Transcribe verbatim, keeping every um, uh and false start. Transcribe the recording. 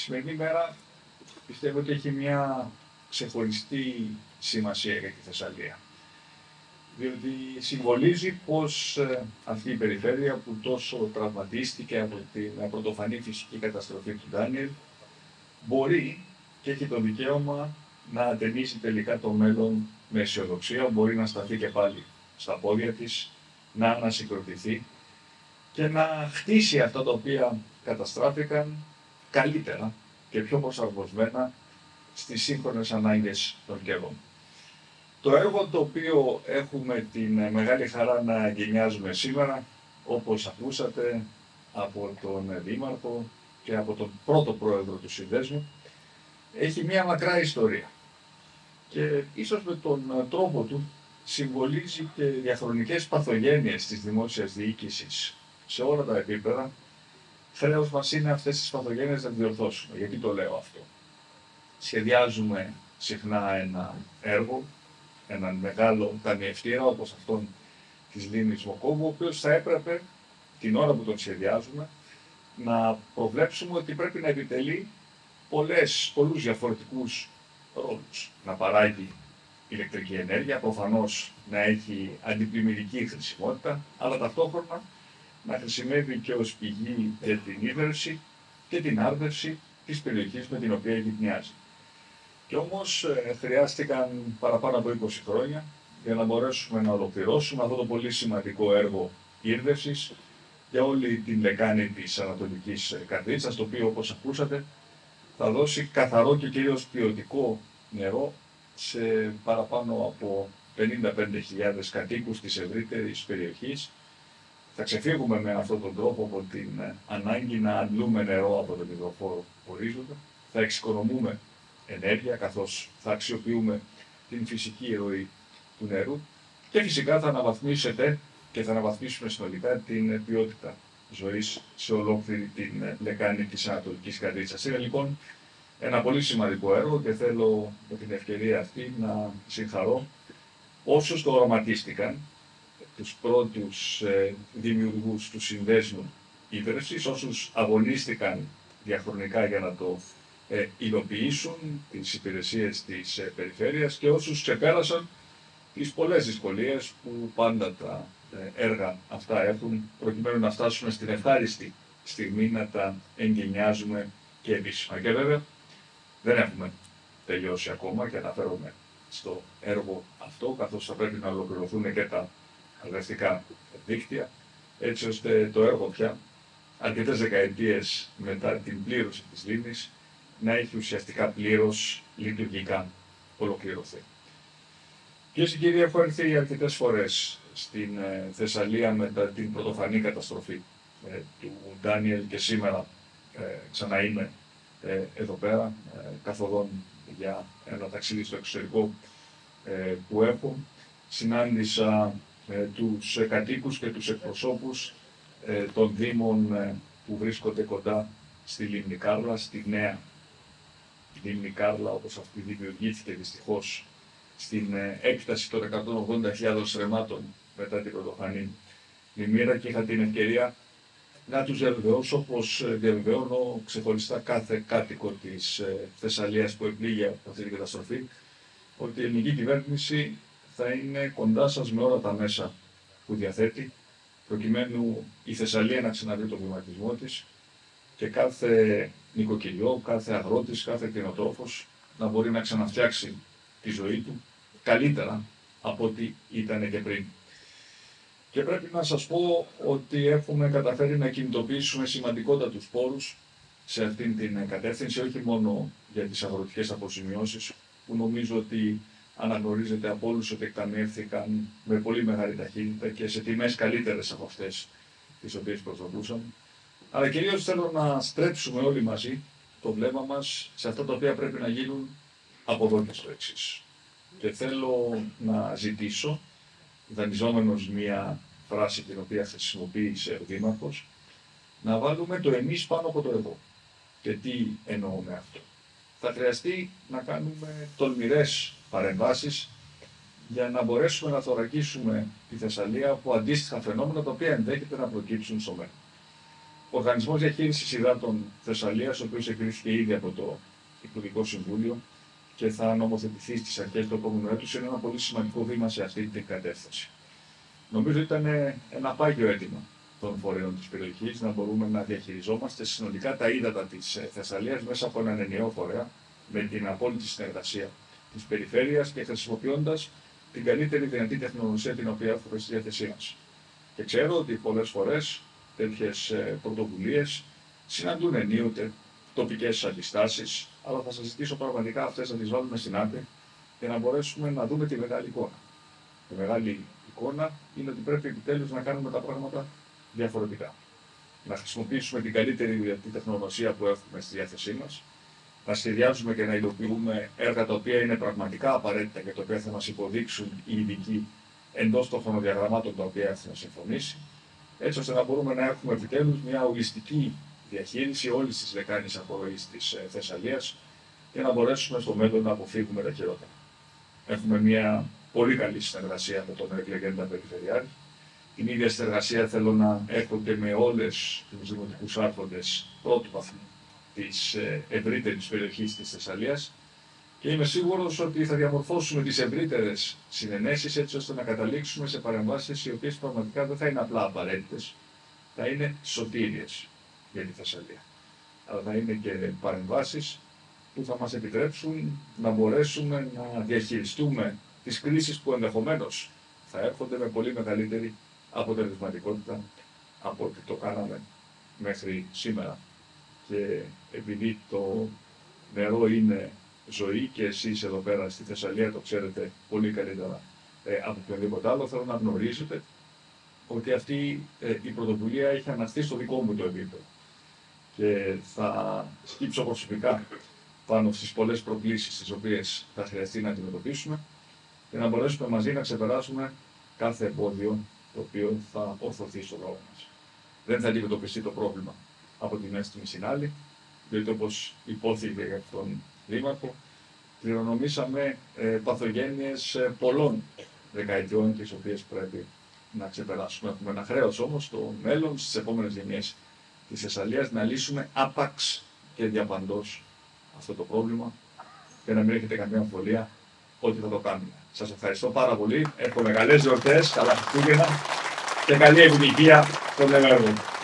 σημερινή μέρα πιστεύω ότι έχει μια ξεχωριστή σημασία για τη Θεσσαλία. Διότι συμβολίζει πως ε, αυτή η περιφέρεια που τόσο τραυματίστηκε από την πρωτοφανή φυσική καταστροφή του Ντάνιελ μπορεί και έχει το δικαίωμα να ατενίσει τελικά το μέλλον με αισιοδοξία, μπορεί να σταθεί και πάλι στα πόδια της, να ανασυγκροτηθεί και να χτίσει αυτά τα οποία καταστράφηκαν καλύτερα και πιο προσαρμοσμένα στις σύγχρονες ανάγκες των καιρών. Το έργο το οποίο έχουμε την μεγάλη χαρά να εγκαινιάζουμε σήμερα, όπως ακούσατε από τον Δήμαρχο και από τον πρώτο πρόεδρο του Συνδέσμου, έχει μία μακρά ιστορία και ίσως με τον τρόπο του συμβολίζει και διαχρονικές παθογένειες της δημόσιας διοίκησης σε όλα τα επίπεδα. Χρέος μας είναι αυτές τις παθογένειες να διορθώσουμε. Γιατί το λέω αυτό? Σχεδιάζουμε συχνά ένα έργο, έναν μεγάλο ταμιευτήρα όπως αυτόν της λίμνης Μοκόβου, ο οποίος θα έπρεπε την ώρα που τον σχεδιάζουμε να προβλέψουμε ότι πρέπει να επιτελεί πολλές, πολλούς διαφορετικούς ρόλους. Να παράγει ηλεκτρική ενέργεια, προφανώς να έχει αντιπλημμυρική χρησιμότητα, αλλά ταυτόχρονα να χρησιμεύει και ως πηγή για την ύδρευση και την άρδευση της περιοχής με την οποία γυτνιάζει. Και όμως ε, χρειάστηκαν παραπάνω από είκοσι χρόνια για να μπορέσουμε να ολοκληρώσουμε αυτό το πολύ σημαντικό έργο ύρδευσης για όλη την λεκάνη της Ανατολικής Καρδίτσας, το οποίο, όπως ακούσατε, θα δώσει καθαρό και κυρίως ποιοτικό νερό σε παραπάνω από πενήντα πέντε χιλιάδες κατοίκους της ευρύτερης περιοχής. Θα ξεφύγουμε με αυτόν τον τρόπο από την ανάγκη να αντλούμε νερό από τον υδροφόρο ορίζοντα. Θα εξοικονομούμε ενέργεια, καθώς θα αξιοποιούμε την φυσική ροή του νερού και φυσικά θα αναβαθμίσετε και θα αναβαθμίσουμε συνολικά την ποιότητα ζωής σε ολόκληρη την λεκάνη της Ανατολικής Καρδίτσας. Είναι λοιπόν ένα πολύ σημαντικό έργο και θέλω με την ευκαιρία αυτή να συγχαρώ όσους το οραματίστηκαν, τους πρώτους ε, δημιουργούς του Συνδέσμου Ύδρευσης, όσους αγωνίστηκαν διαχρονικά για να το ε, υλοποιήσουν τις υπηρεσίες της ε, περιφέρειας και όσους ξεπέρασαν τις πολλές δυσκολίες που πάντα τα ε, έργα αυτά έχουν, προκειμένου να φτάσουμε στην ευχάριστη στιγμή να τα εγκαινιάζουμε και επίσημα. Και βέβαια δεν έχουμε τελειώσει ακόμα και αναφέρομαι στο έργο αυτό, καθώς θα πρέπει να ολοκληρωθούν και τα αρδευτικά δίκτυα, έτσι ώστε το έργο πια, αρκετές δεκαετίες μετά την πλήρωση της λίμνης, να έχει ουσιαστικά πλήρως λειτουργικά ολοκληρωθεί. Κυρίες και κύριοι, έχω έρθει αρκετές φορές στην ε, Θεσσαλία μετά την πρωτοφανή καταστροφή ε, του Ντάνιελ και σήμερα ε, ξανά είμαι ε, εδώ πέρα, ε, καθοδόν για ένα ταξίδι στο εξωτερικό ε, που έχω. Συνάντησα ε, τους ε, κατοίκους και τους εκπροσώπους ε, των δήμων ε, που βρίσκονται κοντά στη Λίμνη Κάρλα, στη νέα Λίμνη Κάρλα, όπως αυτή δημιουργήθηκε δυστυχώς στην ε, έκταση των εκατόν ογδόντα χιλιάδων ρεμάτων μετά την πρωτοφανή πλημμύρα, και είχα την ευκαιρία να τους διαβεβαιώσω, όπως διαβεβαιώνω ξεχωριστά κάθε κάτοικο της ε, Θεσσαλίας που επλήγει από αυτή την καταστροφή, ότι η ελληνική κυβέρνηση θα είναι κοντά σας με όλα τα μέσα που διαθέτει, προκειμένου η Θεσσαλία να ξαναβρει τον βηματισμό της και κάθε νοικοκυριό, κάθε αγρότης, κάθε κτηνοτρόφος να μπορεί να ξαναφτιάξει τη ζωή του καλύτερα από ό,τι ήταν και πριν. Και πρέπει να σας πω ότι έχουμε καταφέρει να κινητοποιήσουμε σημαντικότατους πόρους σε αυτήν την κατεύθυνση, όχι μόνο για τις αγροτικές αποζημιώσεις, που νομίζω ότι αναγνωρίζετε από όλους ότι εκταμιεύθηκαν με πολύ μεγάλη ταχύτητα και σε τιμές καλύτερες από αυτές τις οποίες προσδοκούσαμε. Αλλά κυρίως θέλω να στρέψουμε όλοι μαζί το βλέμμα μας σε αυτά τα οποία πρέπει να γίνουν από εδώ και στο εξής. Και θέλω να ζητήσω, δανειζόμενος μία φράση την οποία χρησιμοποίησε ο Δήμαρχος, να βάλουμε το εμείς πάνω από το εγώ. Και τι εννοώ με αυτό? Θα χρειαστεί να κάνουμε τολμηρές παρεμβάσεις για να μπορέσουμε να θωρακίσουμε τη Θεσσαλία από αντίστοιχα φαινόμενα τα οποία ενδέχεται να προκύψουν στο μέλλον. Ο Οργανισμός Διαχείρισης Υδάτων Θεσσαλίας, ο οποίος εγκρίθηκε ήδη από το Υπουργικό Συμβούλιο και θα νομοθετηθεί στις αρχές του επόμενου έτους, είναι ένα πολύ σημαντικό βήμα σε αυτή την κατεύθυνση. Νομίζω ήταν ένα πάγιο αίτημα των φορέων της περιοχής να μπορούμε να διαχειριζόμαστε συνολικά τα ύδατα της Θεσσαλίας μέσα από έναν ενιαίο φορέα, με την απόλυτη συνεργασία της περιφέρειας και χρησιμοποιώντας την καλύτερη δυνατή τεχνολογία την οποία έχουμε στη διάθεσή μας. Και ξέρω ότι πολλές φορές τέτοιες πρωτοβουλίες συναντούν ενίοτε τοπικές αντιστάσεις, αλλά θα σας ζητήσω πραγματικά αυτές να τις βάλουμε στην άκρη για να μπορέσουμε να δούμε τη μεγάλη εικόνα. Η μεγάλη εικόνα είναι ότι πρέπει επιτέλους να κάνουμε τα πράγματα διαφορετικά. Να χρησιμοποιήσουμε την καλύτερη δυνατή τεχνολογία που έχουμε στη διάθεσή μας, να σχεδιάζουμε και να υλοποιούμε έργα τα οποία είναι πραγματικά απαραίτητα και τα οποία θα μας υποδείξουν οι ειδικοί εντός των χρονοδιαγραμμάτων τα οποία έχουμε συμφωνήσει, έτσι ώστε να μπορούμε να έχουμε επιτέλους μια ολιστική διαχείριση όλης της λεκάνης απορροής της Θεσσαλίας και να μπορέσουμε στο μέλλον να αποφύγουμε τα χειρότερα. Έχουμε μια πολύ καλή συνεργασία με τον εκλεγέντα Περιφερειάρχη. Την ίδια συνεργασία θέλω να έρχονται με όλες τους δημοτικούς άρχοντες πρώτου βαθμού της ευρύτερης περιοχής της Θεσσαλίας και είμαι σίγουρος ότι θα διαμορφώσουμε τις ευρύτερες συνενέσεις έτσι ώστε να καταλήξουμε σε παρεμβάσεις οι οποίες πραγματικά δεν θα είναι απλά απαραίτητες, θα είναι σωτήριες για τη Θεσσαλία. Αλλά θα είναι και παρεμβάσεις που θα μας επιτρέψουν να μπορέσουμε να διαχειριστούμε τις κρίσεις που ενδεχομένως θα έρχονται με πολύ μεγαλύτερη αποτελεσματικότητα από ό,τι το κάναμε μέχρι σήμερα. Και επειδή το νερό είναι ζωή και εσείς εδώ πέρα στη Θεσσαλία το ξέρετε πολύ καλύτερα ε, από οποιοδήποτε άλλο, θέλω να γνωρίζετε ότι αυτή ε, η πρωτοβουλία έχει αναστεί στο δικό μου το επίπεδο. Και θα σκύψω προσωπικά πάνω στις πολλές προκλήσεις τις οποίες θα χρειαστεί να αντιμετωπίσουμε και να μπορέσουμε μαζί να ξεπεράσουμε κάθε εμπόδιο το οποίο θα ορθωθεί στον δρόμο μας. Δεν θα αντιμετωπιστεί το πρόβλημα από τη μια στιγμή στην άλλη, διότι όπως υπόθηκε για τον Δήμαρχο, κληρονομήσαμε ε, παθογένειες ε, πολλών δεκαετιών τις οποίες πρέπει να ξεπεράσουμε. Έχουμε ένα χρέος όμως στο μέλλον, στις επόμενες γενιές της Θεσσαλίας, να λύσουμε άπαξ και διαπαντός αυτό το πρόβλημα και να μην έχετε καμία αμφιβολία ότι θα το κάνουμε. Σας ευχαριστώ πάρα πολύ. Εύχομαι καλές γιορτές, καλά Χριστούγεννα και καλή επιτυχία στον έργο.